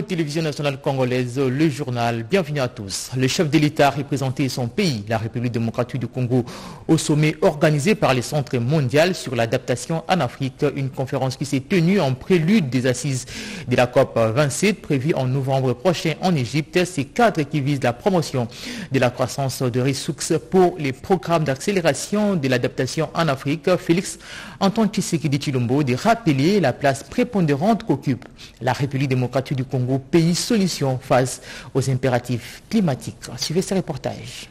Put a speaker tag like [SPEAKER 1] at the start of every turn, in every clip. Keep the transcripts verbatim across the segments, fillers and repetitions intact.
[SPEAKER 1] télévision nationale congolaise, le journal. Bienvenue à tous. Le chef de l'État a représenté son pays, la République démocratique du Congo, au sommet organisé par le Centre mondial sur l'adaptation en Afrique, une conférence qui s'est tenue en prélude des assises de la COP vingt-sept prévue en novembre prochain en Égypte. Ces cadres qui visent la promotion de la croissance de ressources pour les programmes d'accélération de l'adaptation en Afrique. Félix Antoine Tshisekedi Tshilombo de rappeler la place prépondérante qu'occupe la République démocratique du Congo, pays solution face aux impératifs climatiques. Suivez ce reportage.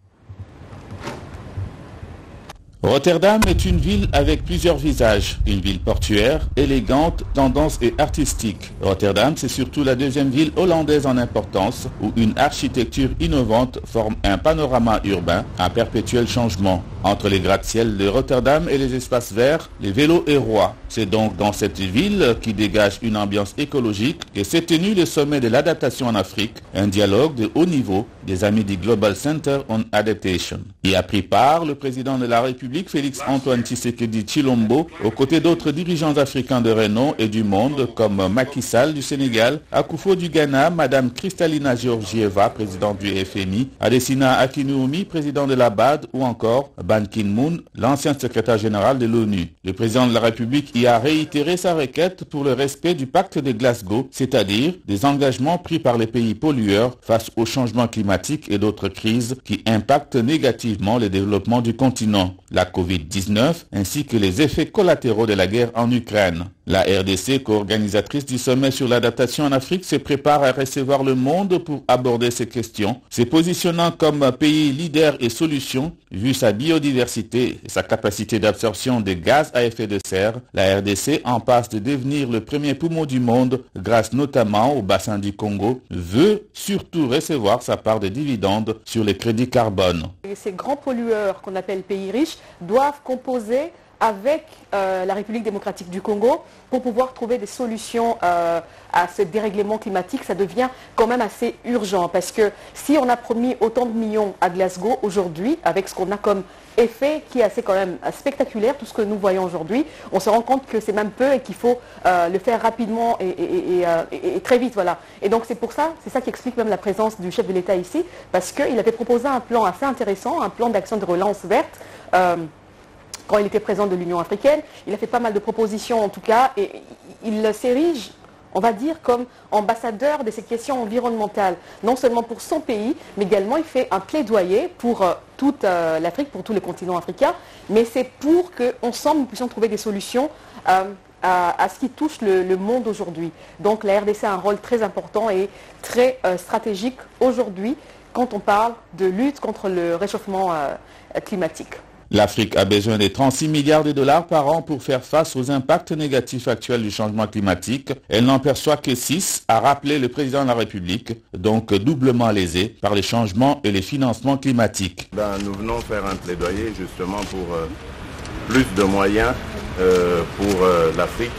[SPEAKER 2] Rotterdam est une ville avec plusieurs visages. Une ville portuaire, élégante, tendance et artistique. Rotterdam, c'est surtout la deuxième ville hollandaise en importance, où une architecture innovante forme un panorama urbain en perpétuel changement. Entre les gratte-ciel de Rotterdam et les espaces verts, les vélos est roi. C'est donc dans cette ville qui dégage une ambiance écologique que s'est tenu le sommet de l'adaptation en Afrique, un dialogue de haut niveau des amis du Global Center on Adaptation. Y a pris part le président de la République, Félix Antoine Tshisekedi Tshilombo, aux côtés d'autres dirigeants africains de renom et du monde comme Macky Sall du Sénégal, Akufo du Ghana, Madame Kristalina Georgieva, présidente du F M I, Adesina Akinwumi, président de la B A D, ou encore Ban Ki-moon, l'ancien secrétaire général de l'ONU. Le président de la République y a réitéré sa requête pour le respect du pacte de Glasgow, c'est-à-dire des engagements pris par les pays pollueurs face au changement climatique et d'autres crises qui impactent négativement le développement du continent, la covid dix-neuf ainsi que les effets collatéraux de la guerre en Ukraine. La R D C, co-organisatrice du sommet sur l'adaptation en Afrique, se prépare à recevoir le monde pour aborder ces questions, se positionnant comme pays leader et solution, vu sa biodiversité et sa capacité d'absorption des gaz à effet de serre. La R D C, en passe de devenir le premier poumon du monde, grâce notamment au bassin du Congo, veut surtout recevoir sa part de dividendes sur les crédits carbone.
[SPEAKER 3] Et ces grands pollueurs qu'on appelle pays riches doivent composer avec euh, la République démocratique du Congo pour pouvoir trouver des solutions euh, à ce dérèglement climatique. Ça devient quand même assez urgent parce que si on a promis autant de millions à Glasgow aujourd'hui, avec ce qu'on a comme effet qui est assez quand même spectaculaire, tout ce que nous voyons aujourd'hui, on se rend compte que c'est même peu et qu'il faut euh, le faire rapidement et, et, et, euh, et, et très vite. Voilà. Et donc c'est pour ça, c'est ça qui explique même la présence du chef de l'État ici, parce qu'il avait proposé un plan assez intéressant, un plan d'action de relance verte, euh, quand il était président de l'Union africaine. Il a fait pas mal de propositions en tout cas, et il s'érige, on va dire, comme ambassadeur de ces questions environnementales, non seulement pour son pays, mais également il fait un plaidoyer pour euh, toute euh, l'Afrique, pour tous les continents africains, mais c'est pour qu'ensemble nous puissions trouver des solutions euh, à, à ce qui touche le, le monde aujourd'hui. Donc la R D C a un rôle très important et très euh, stratégique aujourd'hui quand on parle de lutte contre le réchauffement euh, climatique.
[SPEAKER 2] L'Afrique a besoin de trente-six milliards de dollars par an pour faire face aux impacts négatifs actuels du changement climatique. Elle n'en perçoit que six, a rappelé le président de la République, donc doublement lésé par les changements et les financements climatiques.
[SPEAKER 4] Ben, nous venons faire un plaidoyer justement pour euh, plus de moyens euh, pour euh, l'Afrique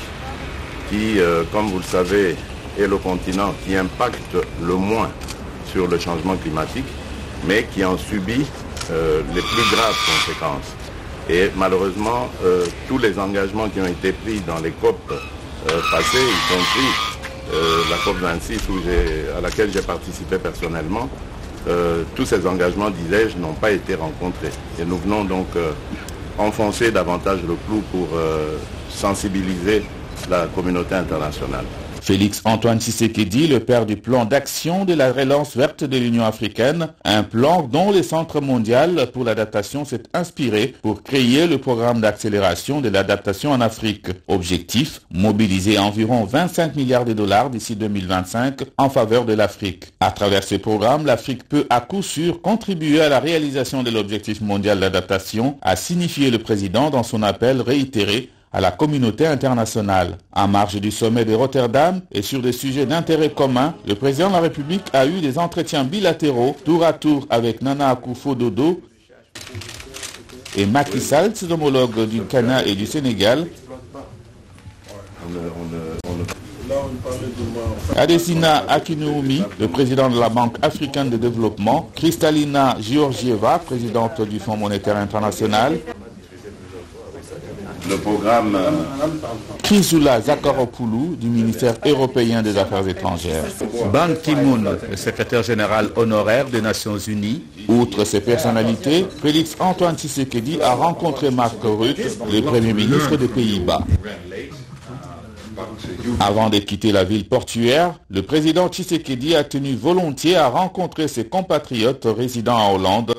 [SPEAKER 4] qui, euh, comme vous le savez, est le continent qui impacte le moins sur le changement climatique, mais qui en subit Euh, les plus graves conséquences. Et malheureusement, euh, tous les engagements qui ont été pris dans les COP euh, passées, y compris euh, la COP vingt-six où à laquelle j'ai participé personnellement, euh, tous ces engagements, disais-je, n'ont pas été rencontrés. Et nous venons donc euh, enfoncer davantage le clou pour euh, sensibiliser la communauté internationale.
[SPEAKER 2] Félix Antoine Tshisekedi, le père du plan d'action de la relance verte de l'Union africaine, un plan dont le Centre mondial pour l'adaptation s'est inspiré pour créer le programme d'accélération de l'adaptation en Afrique. Objectif, mobiliser environ vingt-cinq milliards de dollars d'ici deux mille vingt-cinq en faveur de l'Afrique. À travers ce programme, l'Afrique peut à coup sûr contribuer à la réalisation de l'objectif mondial d'adaptation, a signifié le président dans son appel réitéré à la communauté internationale. En marge du sommet de Rotterdam et sur des sujets d'intérêt commun, le président de la République a eu des entretiens bilatéraux tour à tour avec Nana Akufo-Addo et Macky Sall, ses homologues du Ghana et du Sénégal. Adesina Akinwumi, le président de la Banque africaine de développement, Kristalina Georgieva, présidente du Fonds monétaire international,
[SPEAKER 4] le programme... Euh...
[SPEAKER 2] Chrysoula Zakharopoulou du ministère européen des Affaires étrangères. Ban Ki-moon, le secrétaire général honoraire des Nations Unies. Outre ces personnalités, Félix Antoine Tshisekedi a rencontré Mark Rutte, le Premier ministre des Pays-Bas. Avant de quitter la ville portuaire, le président Tshisekedi a tenu volontiers à rencontrer ses compatriotes résidant en Hollande,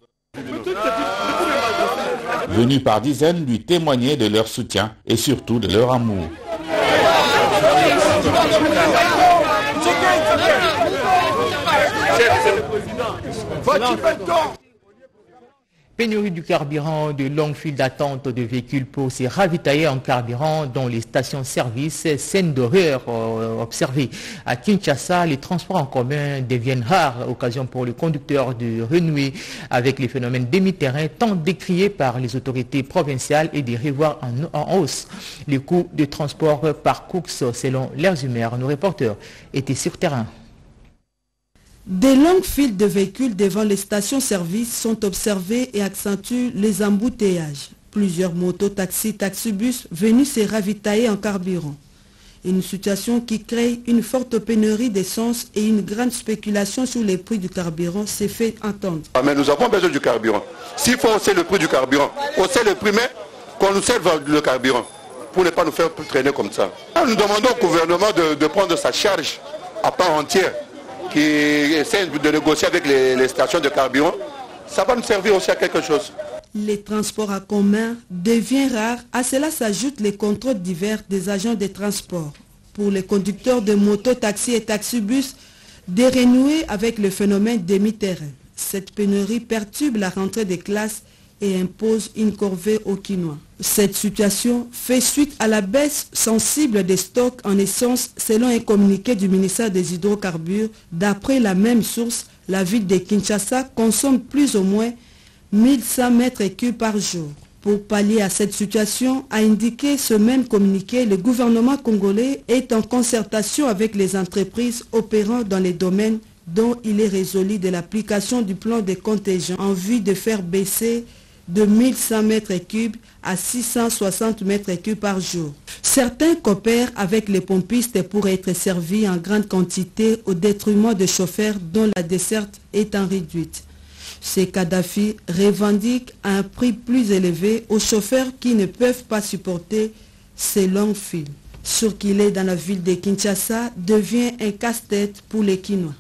[SPEAKER 2] venus par dizaines lui témoigner de leur soutien et surtout de leur amour.
[SPEAKER 1] Pénurie du carburant, de longues files d'attente de véhicules pour se ravitailler en carburant dans les stations-service, scène d'horreur euh, observée à Kinshasa. Les transports en commun deviennent rares, occasion pour les conducteurs de renouer avec les phénomènes demi-terrain tant décriés par les autorités provinciales et de revoir en, en hausse les coûts de transport par course selon leurs humeurs. Nos reporters étaient sur terrain.
[SPEAKER 5] Des longues files de véhicules devant les stations-service sont observées et accentuent les embouteillages. Plusieurs motos, taxis, taxibus venus se ravitailler en carburant. Une situation qui crée une forte pénurie d'essence et une grande spéculation sur les prix du carburant s'est fait entendre.
[SPEAKER 6] Ah, mais nous avons besoin du carburant. S'il faut hausser le prix du carburant, hausser le prix, mais qu'on nous serve le carburant pour ne pas nous faire traîner comme ça. Nous demandons au gouvernement de, de prendre sa charge à part entière, qui essaie de négocier avec les, les stations de carburant, ça va nous servir aussi à quelque chose.
[SPEAKER 5] Les transports en commun deviennent rares. À cela s'ajoutent les contrôles divers des agents de transport. Pour les conducteurs de motos, taxis et taxibus, de renouer avec le phénomène demi-terrain. Cette pénurie perturbe la rentrée des classes et impose une corvée aux Quinois. Cette situation fait suite à la baisse sensible des stocks en essence selon un communiqué du ministère des Hydrocarbures. D'après la même source, la ville de Kinshasa consomme plus ou moins mille cent mètres cubes par jour. Pour pallier à cette situation, a indiqué ce même communiqué, le gouvernement congolais est en concertation avec les entreprises opérant dans les domaines dont il est résolu de l'application du plan de contingent en vue de faire baisser de mille cent mètres cubes à six cent soixante mètres cubes par jour. Certains coopèrent avec les pompistes pour être servis en grande quantité au détriment des chauffeurs dont la desserte est en réduite. Ces Kadhafi revendiquent un prix plus élevé aux chauffeurs qui ne peuvent pas supporter ces longues files. Circuler dans la ville de Kinshasa devient un casse-tête pour les Quinois.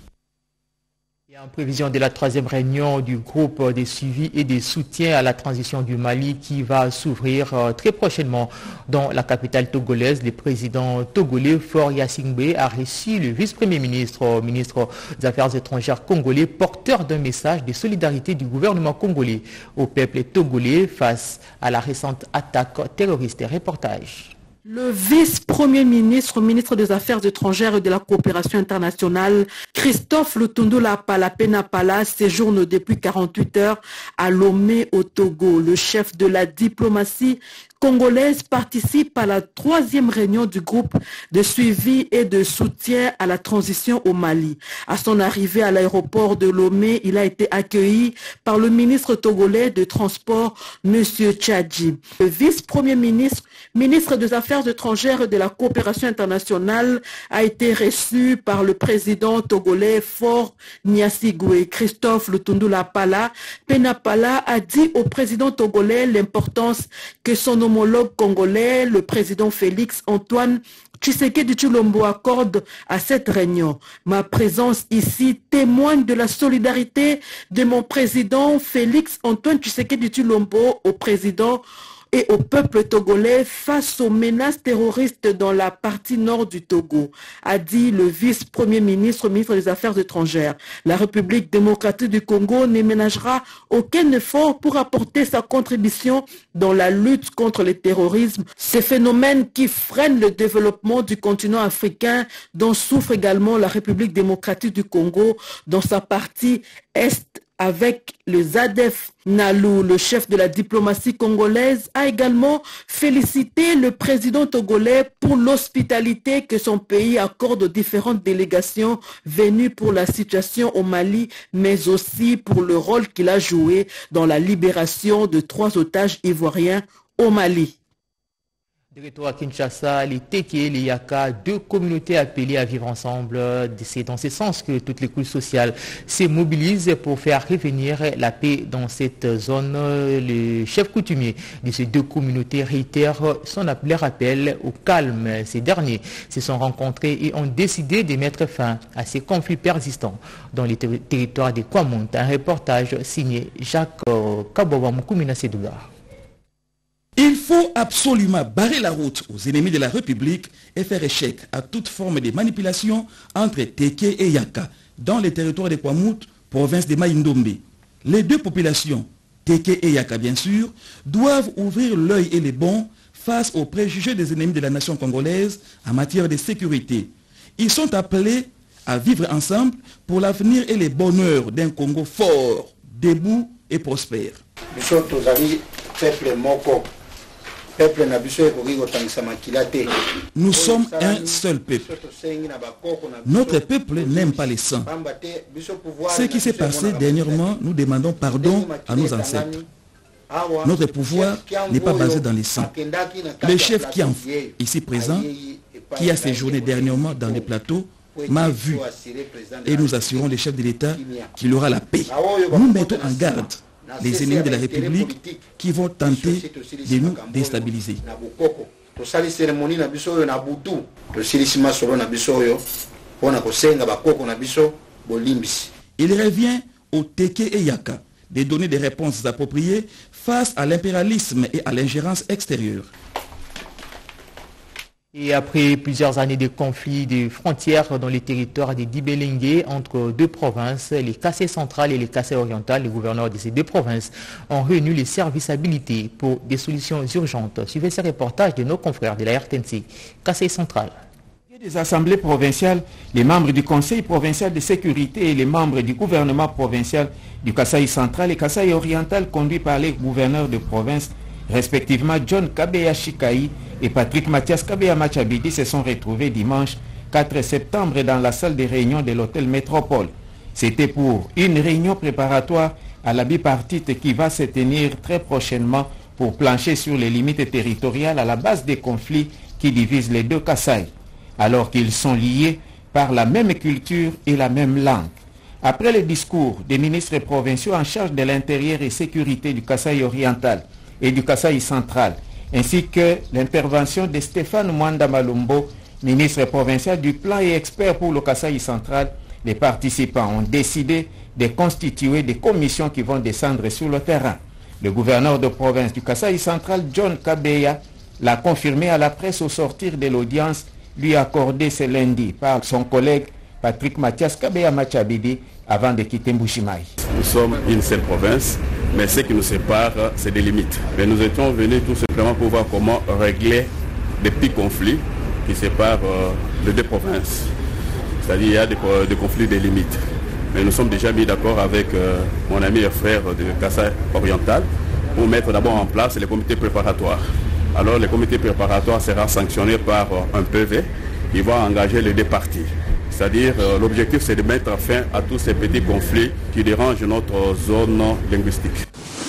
[SPEAKER 1] En prévision de la troisième réunion du groupe de suivi et de soutien à la transition du Mali qui va s'ouvrir très prochainement dans la capitale togolaise, le président togolais Faure Gnassingbé a reçu le vice-premier ministre, ministre des Affaires étrangères congolais, porteur d'un message de solidarité du gouvernement congolais au peuple togolais face à la récente attaque terroriste. Reportage.
[SPEAKER 7] Le vice-premier ministre, ministre des Affaires étrangères et de la coopération internationale, Christophe Lutundula Palapena Pala, séjourne depuis quarante-huit heures à Lomé au Togo. Le chef de la diplomatie congolaise participe à la troisième réunion du groupe de suivi et de soutien à la transition au Mali. À son arrivée à l'aéroport de Lomé, il a été accueilli par le ministre togolais de Transport, M. Tchadji. Le vice-premier ministre, ministre des Affaires étrangères et de la coopération internationale, a été reçu par le président togolais Faure Gnassingbé. Christophe Lutundula Pala Pena Pala a dit au président togolais l'importance que son homologue congolais, le président Félix Antoine Tshisekedi Tshilombo, accorde à cette réunion. Ma présence ici témoigne de la solidarité de mon président Félix Antoine Tshisekedi Tshilombo au président et au peuple togolais face aux menaces terroristes dans la partie nord du Togo, a dit le vice-premier ministre, ministre des Affaires étrangères. La République démocratique du Congo ne ménagera aucun effort pour apporter sa contribution dans la lutte contre le terrorisme, ce phénomène qui freine le développement du continent africain, dont souffre également la République démocratique du Congo dans sa partie est. Avec le ZADEF. Nalou, le chef de la diplomatie congolaise, a également félicité le président togolais pour l'hospitalité que son pays accorde aux différentes délégations venues pour la situation au Mali, mais aussi pour le rôle qu'il a joué dans la libération de trois otages ivoiriens au Mali.
[SPEAKER 1] Directeur à Kinshasa, les Teke et les Yaka, deux communautés appelées à vivre ensemble. C'est dans ce sens que toutes les couches sociales se mobilisent pour faire revenir la paix dans cette zone. Le chef coutumier de ces deux communautés réitère son appel au calme. Ces derniers se sont rencontrés et ont décidé de mettre fin à ces conflits persistants dans les ter- territoires des Kwamont. Un reportage signé Jacques Kabowa Moukoumina Sedoula.
[SPEAKER 8] Il faut absolument barrer la route aux ennemis de la République et faire échec à toute forme de manipulation entre Teke et Yaka dans les territoires de Kwamouth, province de Maïndombe. Les deux populations, Teke et Yaka bien sûr, doivent ouvrir l'œil et les bons face aux préjugés des ennemis de la nation congolaise en matière de sécurité. Ils sont appelés à vivre ensemble pour l'avenir et les bonheurs d'un Congo fort, debout et prospère. Nous sommes un seul peuple. Notre peuple n'aime pas les saints. Ce qui s'est passé dernièrement, nous demandons pardon à nos ancêtres. Notre pouvoir n'est pas basé dans les saints. Le chef Kianf, ici présent, qui a séjourné dernièrement dans les plateaux, m'a vu et nous assurons les chefs de l'État qu'il aura la paix. Nous mettons en garde les ennemis de la République qui vont tenter de nous déstabiliser. Il revient aux Teke et Yaka de donner des réponses appropriées face à l'impérialisme et à l'ingérence extérieure.
[SPEAKER 1] Et après plusieurs années de conflits de frontières dans les territoires des Dibélingué entre deux provinces, les Kassai centrales et les Kassai orientales, les gouverneurs de ces deux provinces ont réuni les services habilités pour des solutions urgentes. Suivez ce reportage de nos confrères de la R T N C, Kassai centrale.
[SPEAKER 9] Des assemblées provinciales, les membres du Conseil provincial de sécurité et les membres du gouvernement provincial du Kassai central et Kassai oriental conduits par les gouverneurs de province, respectivement John Kabeya Shikai et Patrick Mathias Kabeya Machabidi, se sont retrouvés dimanche quatre septembre dans la salle de réunion de l'hôtel Métropole. C'était pour une réunion préparatoire à la bipartite qui va se tenir très prochainement pour plancher sur les limites territoriales à la base des conflits qui divisent les deux Kassai, alors qu'ils sont liés par la même culture et la même langue. Après le discours des ministres provinciaux en charge de l'intérieur et sécurité du Kassai oriental et du Kassai central, ainsi que l'intervention de Stéphane Mwanda Malumbo, ministre provincial du plan et expert pour le Kassai central, les participants ont décidé de constituer des commissions qui vont descendre sur le terrain. Le gouverneur de province du Kassai central, John Kabeya, l'a confirmé à la presse au sortir de l'audience lui accordée ce lundi par son collègue Patrick Mathias Kabeya Machabidi avant de quitter Mbujimayi.
[SPEAKER 4] Nous sommes une seule province, mais ce qui nous sépare, c'est des limites. Mais nous étions venus tout simplement pour voir comment régler des petits conflits qui séparent euh, les deux provinces. C'est-à-dire qu'il y a des, des conflits des limites. Mais nous sommes déjà mis d'accord avec euh, mon ami et frère de Kassai oriental pour mettre d'abord en place les comités préparatoires. Alors le comité préparatoire sera sanctionné par euh, un P V qui va engager les deux parties. C'est-à-dire euh, l'objectif c'est de mettre fin à tous ces petits conflits qui dérangent notre zone linguistique.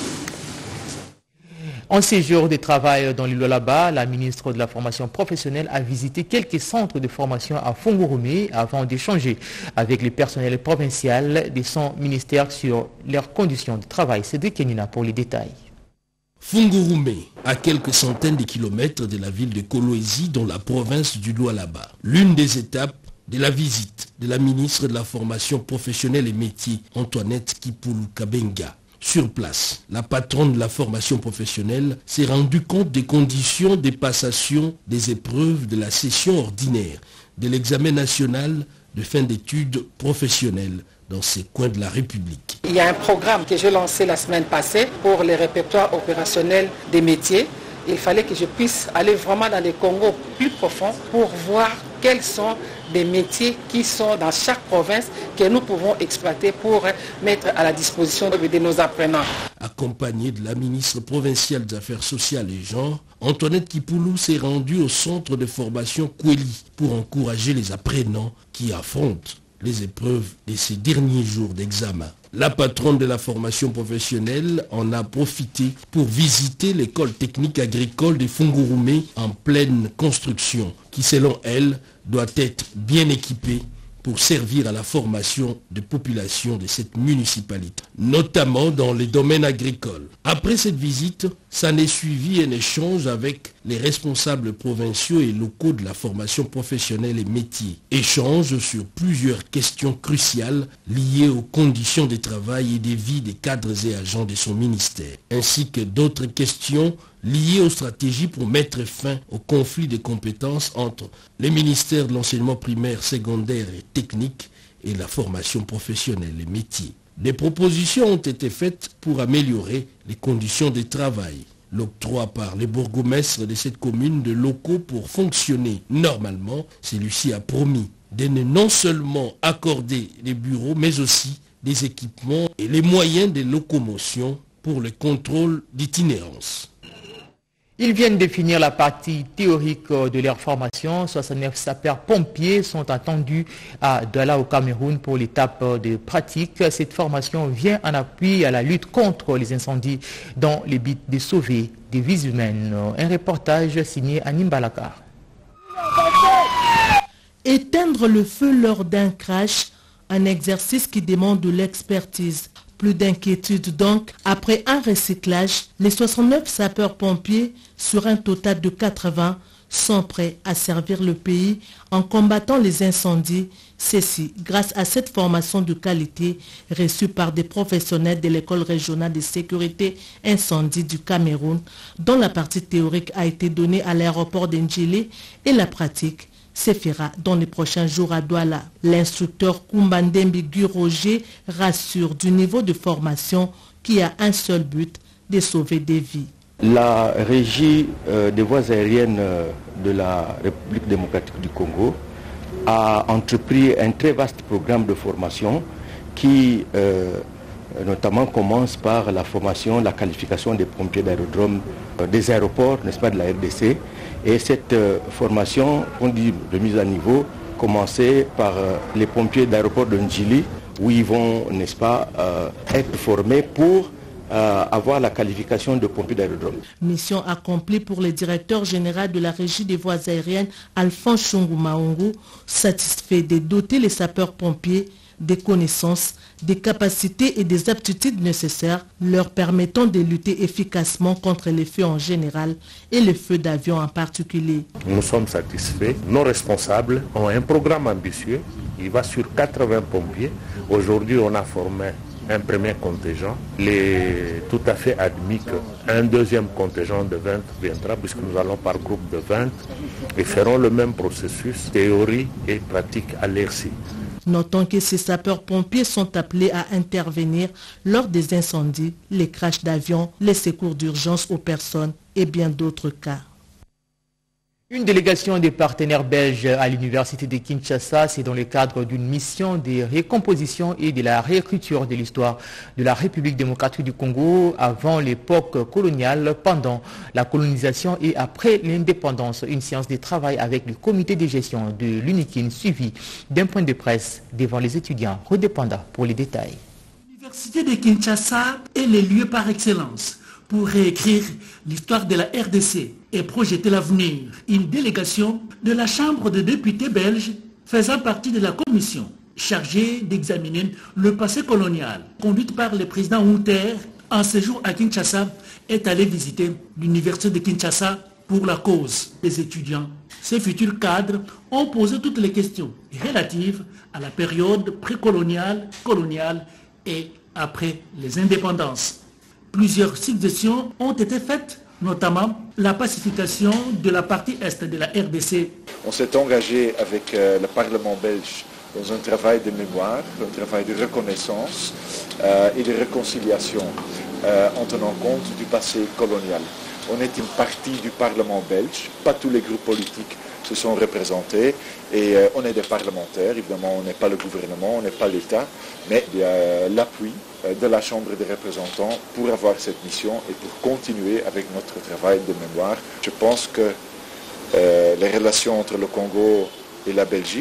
[SPEAKER 1] En séjour de travail dans l'île là-bas, la ministre de la formation professionnelle a visité quelques centres de formation à Fungurume avant d'échanger avec le personnel provincial de son ministère sur leurs conditions de travail. Cédric Kenina pour les détails.
[SPEAKER 10] Fungurume, à quelques centaines de kilomètres de la ville de Kolwezi dans la province du Lualaba. L'une des étapes de la visite de la ministre de la formation professionnelle et métiers, Antoinette Kipulu Kabenga. Sur place, la patronne de la formation professionnelle s'est rendue compte des conditions de passation des épreuves de la session ordinaire de l'examen national de fin d'études professionnelles dans ces coins de la République.
[SPEAKER 11] Il y a un programme que j'ai lancé la semaine passée pour les répertoires opérationnels des métiers. Il fallait que je puisse aller vraiment dans les Congos plus profonds pour voir quels sont des métiers qui sont dans chaque province que nous pouvons exploiter pour mettre à la disposition de nos apprenants.
[SPEAKER 10] Accompagnée de la ministre provinciale des Affaires sociales et genre, Antoinette Kipulu s'est rendue au centre de formation Kweli pour encourager les apprenants qui affrontent les épreuves de ces derniers jours d'examen. La patronne de la formation professionnelle en a profité pour visiter l'école technique agricole de Fungurume en pleine construction, qui selon elle doit être bien équipée pour servir à la formation des populations de cette municipalité, notamment dans les domaines agricoles. Après cette visite, s'en est suivi un échange avec les responsables provinciaux et locaux de la formation professionnelle et métiers. Échange sur plusieurs questions cruciales liées aux conditions de travail et de vie des cadres et agents de son ministère, ainsi que d'autres questions liées aux stratégies pour mettre fin au conflit de compétences entre les ministères de l'enseignement primaire, secondaire et technique et la formation professionnelle et métiers. Des propositions ont été faites pour améliorer les conditions de travail. L'octroi par les bourgmestres de cette commune de locaux pour fonctionner normalement, celui-ci a promis de ne non seulement accorder des bureaux, mais aussi des équipements et les moyens de locomotion pour le contrôle d'itinérance.
[SPEAKER 1] Ils viennent de finir la partie théorique de leur formation. soixante-neuf sapeurs-pompiers sont attendus à Douala au Cameroun pour l'étape de pratique. Cette formation vient en appui à la lutte contre les incendies dans le but de sauver des vies humaines. Un reportage signé Anim Balakar.
[SPEAKER 12] Éteindre le feu lors d'un crash, un exercice qui demande de l'expertise. Plus d'inquiétude donc, après un recyclage, les soixante-neuf sapeurs-pompiers sur un total de quatre-vingts sont prêts à servir le pays en combattant les incendies, ceci grâce à cette formation de qualité reçue par des professionnels de l'école régionale de sécurité incendie du Cameroun, dont la partie théorique a été donnée à l'aéroport d'Ndjili et la pratique se fera dans les prochains jours à Douala. L'instructeur Kumbandembi Guy Roger rassure du niveau de formation qui a un seul but, de sauver des vies.
[SPEAKER 13] La régie euh, des voies aériennes euh, de la République démocratique du Congo a entrepris un très vaste programme de formation qui euh, notamment commence par la formation, la qualification des pompiers d'aérodrome, euh, des aéroports, n'est-ce pas, de la R D C. Et cette euh, formation, on dit de mise à niveau, commencer par euh, les pompiers d'aéroport de Ndjili, où ils vont, n'est-ce pas, euh, être formés pour euh, avoir la qualification de pompiers d'aérodrome.
[SPEAKER 12] Mission accomplie pour le directeur général de la régie des voies aériennes, Alphonse Chungu Maungu, satisfait de doter les sapeurs-pompiers des connaissances, des capacités et des aptitudes nécessaires leur permettant de lutter efficacement contre les feux en général et les feux d'avion en particulier.
[SPEAKER 14] Nous sommes satisfaits. Nos responsables ont un programme ambitieux. Il va sur quatre-vingts pompiers. Aujourd'hui, on a formé un premier contingent. Il est tout à fait admis qu'un deuxième contingent de vingt viendra, puisque nous allons par groupe de vingt et ferons le même processus, théorie et pratique à l'E R C I.
[SPEAKER 12] Notons que ces sapeurs-pompiers sont appelés à intervenir lors des incendies, les crashs d'avions, les secours d'urgence aux personnes et bien d'autres cas.
[SPEAKER 1] Une délégation des partenaires belges à l'université de Kinshasa, c'est dans le cadre d'une mission de récomposition et de la réécriture de l'histoire de la République démocratique du Congo avant l'époque coloniale, pendant la colonisation et après l'indépendance. Une séance de travail avec le comité de gestion de l'UNIKIN suivi d'un point de presse devant les étudiants. Redépendant pour les détails.
[SPEAKER 15] L'université de Kinshasa est le lieu par excellence pour réécrire l'histoire de la R D C et projeter l'avenir. Une délégation de la Chambre des députés belges faisant partie de la commission chargée d'examiner le passé colonial, conduite par le président Outer en séjour à Kinshasa, est allée visiter l'université de Kinshasa pour la cause des étudiants. Ces futurs cadres ont posé toutes les questions relatives à la période précoloniale, coloniale et après les indépendances. Plusieurs suggestions ont été faites, notamment la pacification de la partie est de la R D C.
[SPEAKER 16] On s'est engagé avec euh, le Parlement belge dans un travail de mémoire, un travail de reconnaissance euh, et de réconciliation euh, en tenant compte du passé colonial. On est une partie du Parlement belge, pas tous les groupes politiques se sont représentés et euh, on est des parlementaires, évidemment on n'est pas le gouvernement, on n'est pas l'État, mais il y a l'appui de la Chambre des représentants pour avoir cette mission et pour continuer avec notre travail de mémoire. Je pense que euh, les relations entre le Congo et la Belgique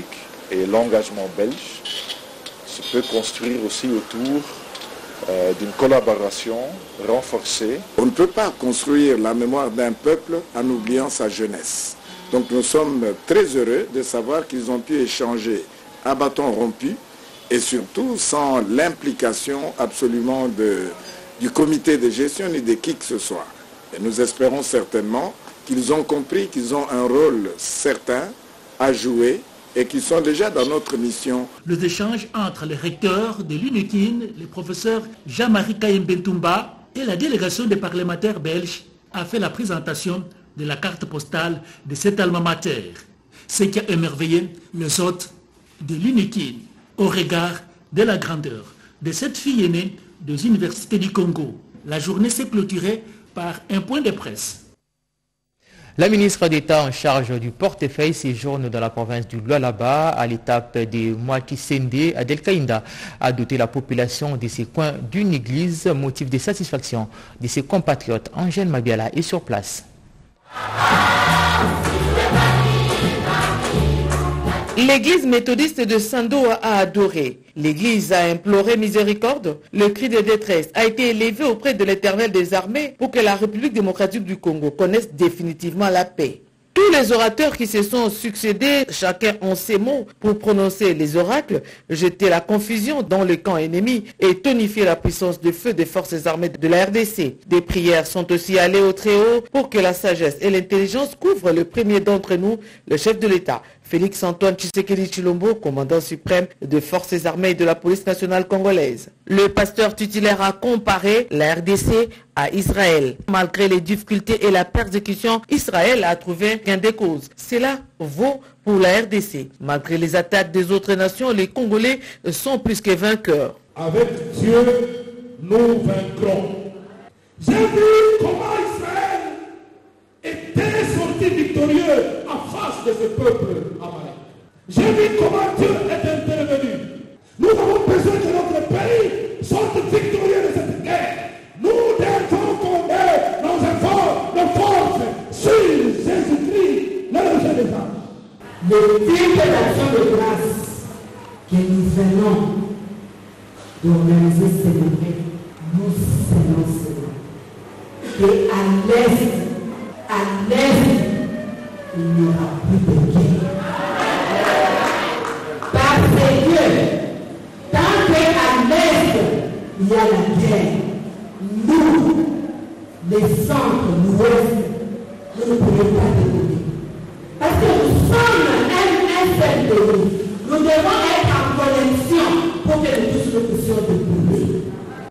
[SPEAKER 16] et l'engagement belge se peut construire aussi autour euh, d'une collaboration renforcée.
[SPEAKER 17] On ne peut pas construire la mémoire d'un peuple en oubliant sa jeunesse. Donc nous sommes très heureux de savoir qu'ils ont pu échanger à bâton rompu et surtout sans l'implication absolument de, du comité de gestion ni de qui que ce soit. Et nous espérons certainement qu'ils ont compris qu'ils ont un rôle certain à jouer et qu'ils sont déjà dans notre mission.
[SPEAKER 15] Les échanges entre les recteurs de l'U N I C I N, le professeur Jean-Marie Kayembentumba et la délégation des parlementaires belges a fait la présentation de la carte postale de cet alma mater. Ce qui a émerveillé les hôtes de l'U N I C I N au regard de la grandeur de cette fille aînée des universités du Congo. La journée s'est clôturée par un point de presse.
[SPEAKER 1] La ministre d'État en charge du portefeuille séjourne dans la province du Lualaba à l'étape de Mwakisende à Delkaïnda a doté la population de ces coins d'une église, motif de satisfaction de ses compatriotes. Angèle Mabiala est sur place.
[SPEAKER 18] L'église méthodiste de Sandoa a adoré. L'église a imploré miséricorde. Le cri de détresse a été élevé auprès de l'Éternel des armées pour que la République démocratique du Congo connaisse définitivement la paix. Tous les orateurs qui se sont succédés, chacun ont ses mots pour prononcer les oracles, jeter la confusion dans le camp ennemi et tonifier la puissance de feu des forces armées de la R D C. Des prières sont aussi allées au Très-Haut pour que la sagesse et l'intelligence couvrent le premier d'entre nous, le chef de l'État, Félix Antoine Tshisekedi Tshilombo, commandant suprême des forces armées et de la police nationale congolaise. Le pasteur titulaire a comparé la R D C à Israël. Malgré les difficultés et la persécution, Israël a trouvé gain de cause. Cela vaut pour la R D C. Malgré les attaques des autres nations, les Congolais sont plus que vainqueurs.
[SPEAKER 19] Avec Dieu, nous vaincrons. J'ai vu comment Israël était sorti victorieux en face de ce peuple amalek. J'ai vu comment Dieu est intervenu. Nous avons besoin que notre pays sorte victorieux de cette guerre. Nous devons compter nos efforts, nos forces sur Jésus-Christ, le Dieu des âmes.
[SPEAKER 20] Le type d'action de grâce que nous venons d'organiser célébrer, nous savons cela. Et à l'est, à l'est, il n'y aura plus de guerre. Parce que tant qu'à l'est, il y a la guerre, nous, les centres, l'ouest, nous ne pouvons pas découvrir. Parce que nous sommes un, un seul pays. Nous devons être en connexion pour que nous tous nous puissions découvrir.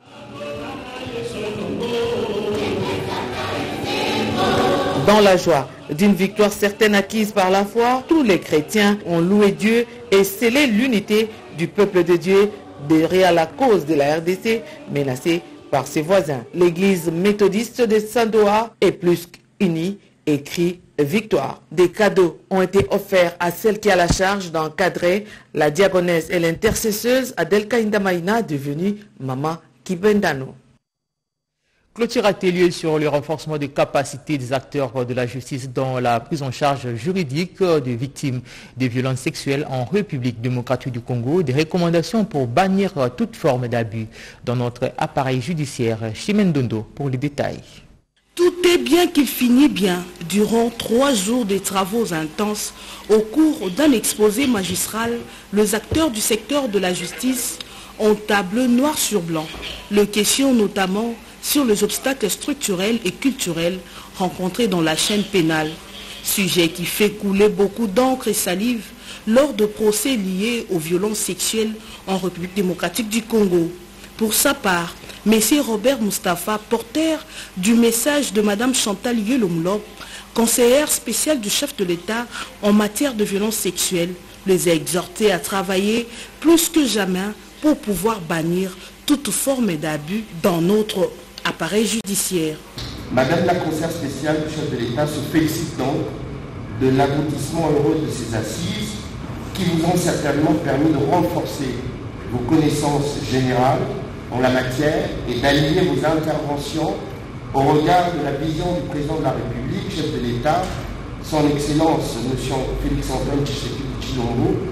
[SPEAKER 18] Dans la joie d'une victoire certaine acquise par la foi, tous les chrétiens ont loué Dieu et scellé l'unité du peuple de Dieu derrière la cause de la R D C menacée par ses voisins. L'église méthodiste de Sandoa est plus unie et crie victoire. Des cadeaux ont été offerts à celle qui a la charge d'encadrer la diaconesse et l'intercesseuse Adelkaïnda Maïna, devenue Maman Kibendano.
[SPEAKER 1] Clôture atelier sur le renforcement des capacités des acteurs de la justice dans la prise en charge juridique des victimes de violences sexuelles en République démocratique du Congo. Des recommandations pour bannir toute forme d'abus dans notre appareil judiciaire. Chimendondo pour les détails.
[SPEAKER 5] Tout est bien qui finit bien. Durant trois jours de travaux intenses, au cours d'un exposé magistral, les acteurs du secteur de la justice ont tablé noir sur blanc. Le question notamment sur les obstacles structurels et culturels rencontrés dans la chaîne pénale, sujet qui fait couler beaucoup d'encre et salive lors de procès liés aux violences sexuelles en République démocratique du Congo. Pour sa part, M. Robert Mustafa, porteur du message de Mme Chantal Yelomlop, conseillère spéciale du chef de l'État en matière de violences sexuelles, les a exhortés à travailler plus que jamais pour pouvoir bannir toute forme d'abus dans notre appareil judiciaire.
[SPEAKER 21] Madame la conseillère spéciale du chef de l'État se félicite donc de l'aboutissement heureux de ces assises qui vous ont certainement permis de renforcer vos connaissances générales en la matière et d'aligner vos interventions au regard de la vision du président de la République, chef de l'État, son Excellence M. Félix Antoine Tshisekedi Tshilombo,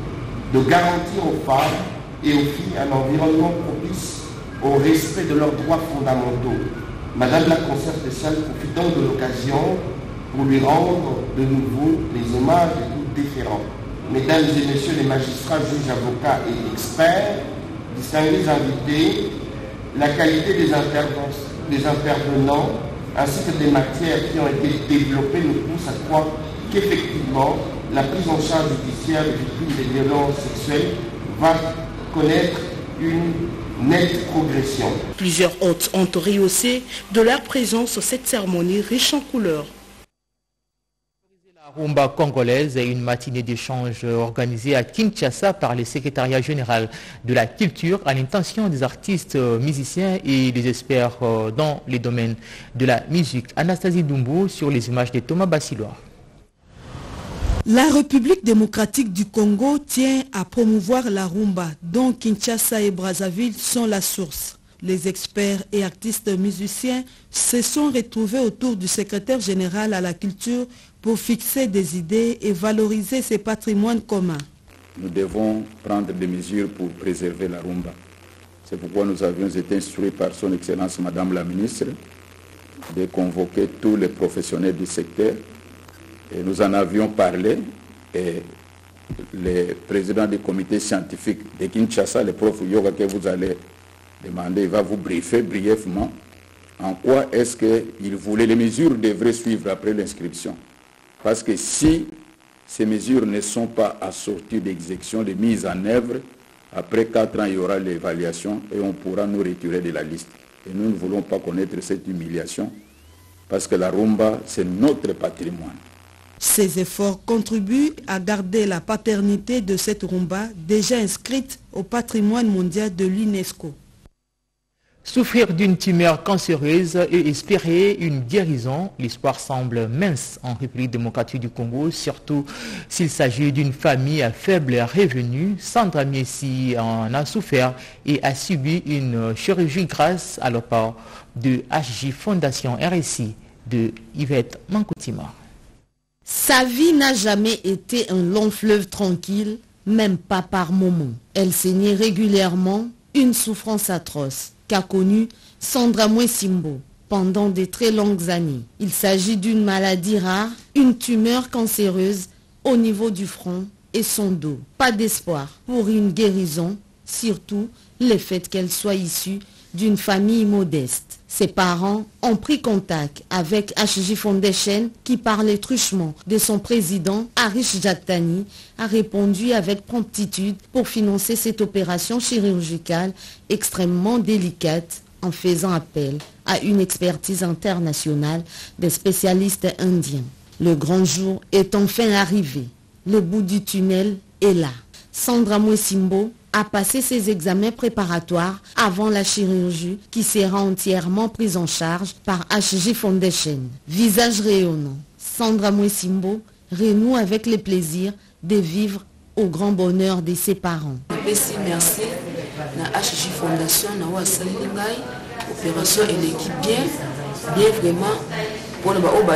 [SPEAKER 21] de garantir aux femmes et aux filles un environnement propice au respect de leurs droits fondamentaux. Madame la conseillère spéciale profite donc de l'occasion pour lui rendre de nouveau les hommages et tout déférents. Mesdames et messieurs les magistrats, juges, avocats et experts, distingués invités, la qualité des, des intervenants ainsi que des matières qui ont été développées nous pousse à croire qu'effectivement la prise en charge judiciaire des victimes des violences sexuelles va connaître une nette progression.
[SPEAKER 7] Plusieurs hôtes ont rehaussé de leur présence sur cette cérémonie riche en couleurs.
[SPEAKER 1] La rumba congolaise est une matinée d'échange organisée à Kinshasa par le secrétariat général de la culture à l'intention des artistes, musiciens et des experts dans les domaines de la musique. Anastasie Doumbou sur les images de Thomas Bassilois.
[SPEAKER 5] La République démocratique du Congo tient à promouvoir la rumba, dont Kinshasa et Brazzaville sont la source. Les experts et artistes musiciens se sont retrouvés autour du secrétaire général à la culture pour fixer des idées et valoriser ses patrimoines communs.
[SPEAKER 4] Nous devons prendre des mesures pour préserver la rumba. C'est pourquoi nous avions été instruits par son Excellence Madame la Ministre de convoquer tous les professionnels du secteur. Et nous en avions parlé et le président du comité scientifique de Kinshasa, le prof Yoga que vous allez demander, il va vous briefer brièvement en quoi est-ce qu'il voulait, les mesures devraient suivre après l'inscription. Parce que si ces mesures ne sont pas assorties d'exécution, de mise en œuvre, après quatre ans, il y aura l'évaluation et on pourra nous retirer de la liste. Et nous ne voulons pas connaître cette humiliation parce que la rumba, c'est notre patrimoine.
[SPEAKER 5] Ces efforts contribuent à garder la paternité de cette rumba déjà inscrite au patrimoine mondial de l'UNESCO.
[SPEAKER 1] Souffrir d'une tumeur cancéreuse et espérer une guérison, l'espoir semble mince en République démocratique du Congo, surtout s'il s'agit d'une famille à faible revenu. Sandra Miessi en a souffert et a subi une chirurgie grâce à l'apport de H J Fondation R S I de Yvette Mankoutima.
[SPEAKER 3] Sa vie n'a jamais été un long fleuve tranquille, même pas par moments. Elle saignait régulièrement, une souffrance atroce qu'a connue Sandra Mwesimbo pendant de très longues années. Il s'agit d'une maladie rare, une tumeur cancéreuse au niveau du front et son dos. Pas d'espoir pour une guérison, surtout le fait qu'elle soit issue d'une famille modeste. Ses parents ont pris contact avec H J Foundation qui, par le truchement de son président, Harish Jattani, a répondu avec promptitude pour financer cette opération chirurgicale extrêmement délicate en faisant appel à une expertise internationale des spécialistes indiens. Le grand jour est enfin arrivé. Le bout du tunnel est là. Sandra Mwesimbo a passé ses examens préparatoires avant la chirurgie qui sera entièrement prise en charge par H J Foundation. Visage rayonnant, Sandra Mwesimbo renoue avec le plaisir de vivre au grand bonheur de ses parents.
[SPEAKER 22] Merci à H J Foundation, à l'opération et l'équipe bien, bien vraiment. Pour le bas,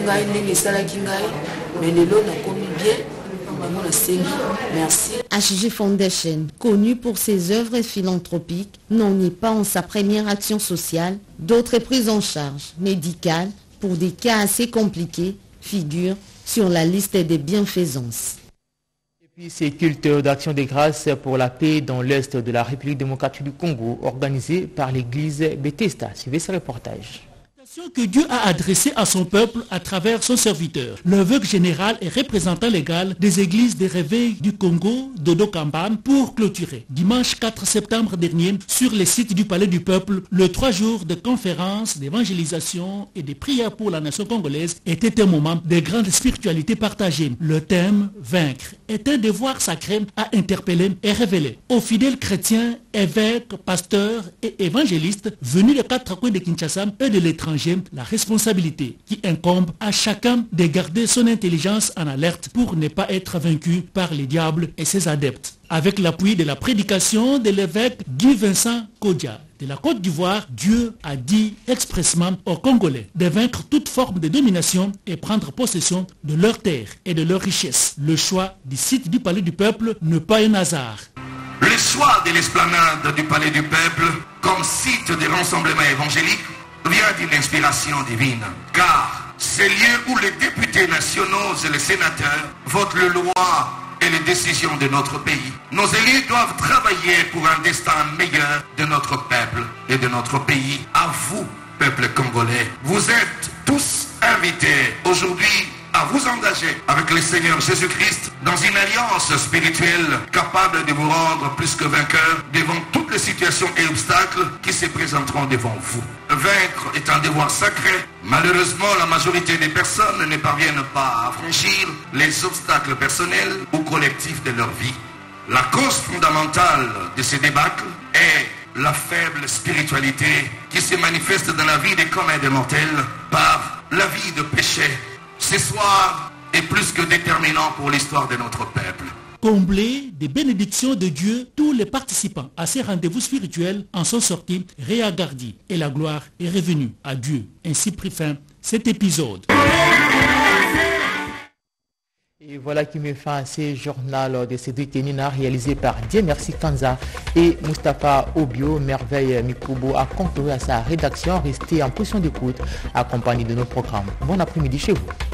[SPEAKER 22] mais les lots n'ont commis bien. Merci.
[SPEAKER 3] H J Foundation, connu pour ses œuvres philanthropiques, n'en est pas en sa première action sociale. D'autres prises en charge médicales pour des cas assez compliqués figurent sur la liste des bienfaisances.
[SPEAKER 1] Et puis ces cultes d'action des grâces pour la paix dans l'est de la République démocratique du Congo, organisés par l'église Bethesda. Suivez ce reportage.
[SPEAKER 15] Que Dieu a adressé à son peuple à travers son serviteur. L'aveugle général et représentant légal des églises des réveils du Congo, Dodo Kamban, pour clôturer dimanche quatre septembre dernier sur les sites du Palais du Peuple, le trois jours de conférences, d'évangélisation et de prières pour la nation congolaise était un moment de grande spiritualité partagée. Le thème « Vaincre » est un devoir sacré à interpeller et révéler aux fidèles chrétiens, évêques, pasteurs et évangélistes venus des quatre coins de Kinshasa et de l'étranger la responsabilité qui incombe à chacun de garder son intelligence en alerte pour ne pas être vaincu par les diables et ses adeptes. Avec l'appui de la prédication de l'évêque Guy Vincent Kodja, de la Côte d'Ivoire, Dieu a dit expressément aux Congolais de vaincre toute forme de domination et prendre possession de leurs terres et de leurs richesses. Le choix du site du Palais du Peuple n'est pas un hasard.
[SPEAKER 2] Le choix de l'esplanade du Palais du Peuple comme site de rassemblement évangélique vient d'une inspiration divine. Car c'est lieu où les députés nationaux et les sénateurs votent les lois et les décisions de notre pays. Nos élus doivent travailler pour un destin meilleur de notre peuple et de notre pays. À vous, peuple congolais, vous êtes tous invités aujourd'hui à vous engager avec le Seigneur Jésus-Christ dans une alliance spirituelle capable de vous rendre plus que vainqueur devant toutes les situations et obstacles qui se présenteront devant vous. Vaincre est un devoir sacré. Malheureusement, la majorité des personnes ne parviennent pas à franchir les obstacles personnels ou collectifs de leur vie. La cause fondamentale de ces débâcles est la faible spiritualité qui se manifeste dans la vie des communs des mortels par la vie de péché. Ce soir est plus que déterminant pour l'histoire de notre peuple.
[SPEAKER 15] Comblés des bénédictions de Dieu, tous les participants à ces rendez-vous spirituels en sont sortis réagardis et la gloire est revenue à Dieu. Ainsi prit fin cet épisode.
[SPEAKER 1] Et voilà qui met fin à ce journal de Cédric Tenina réalisé par Dieu Merci Kanza et Mustapha Obio. Merveille Mikubo a concouru à sa rédaction. Restez en position d'écoute accompagné de nos programmes. Bon après-midi chez vous.